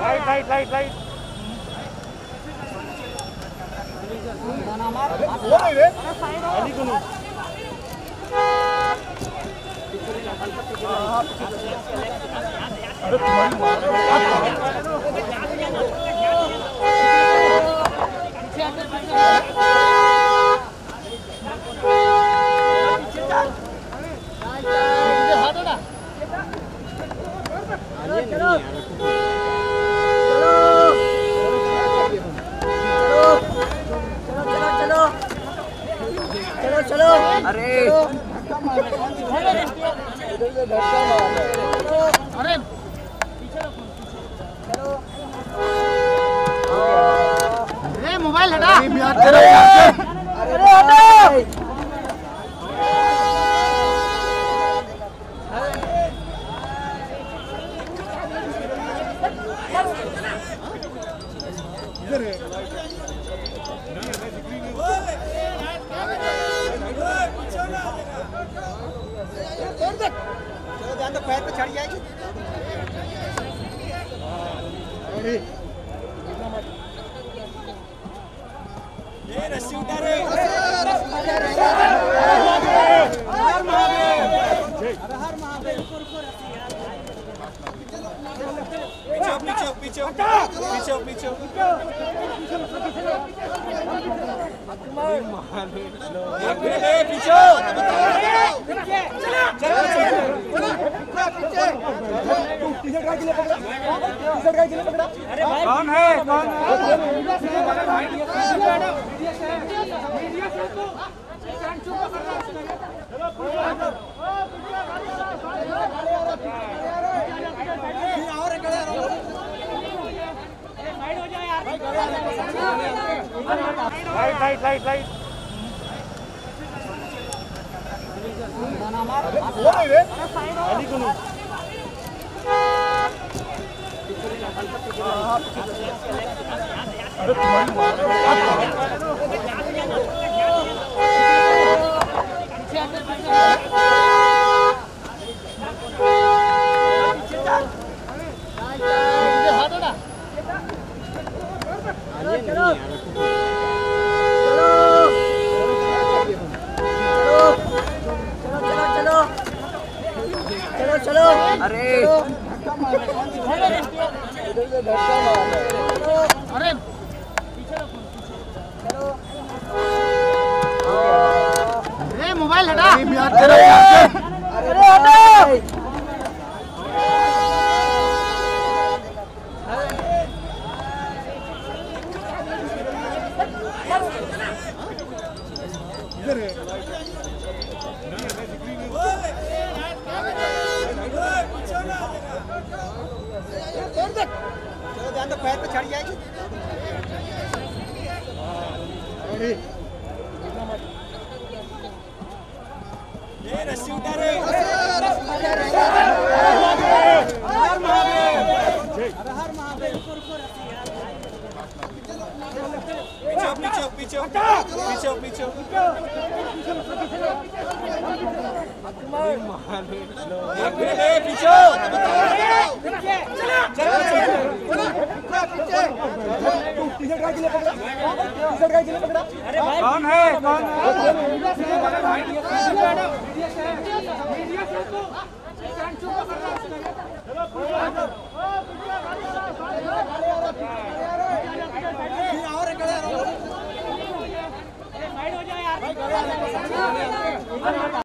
Light light light चलो अरे अरे मोबाइल हटा तो पैर पे चढ़ जाएगी। ये रस्सी उतारे। हर महादेव। पीछे पीछे पीछे पीछे कौन है कौन लाइट लाइट लाइट लाइट चलो अरे अरे मोबाइल हटा तो पैर पे चढ़ जाएगी। ये रस्सी उतारे। हर महादेव। पीछे पीछे पीछे पीछे कौन है और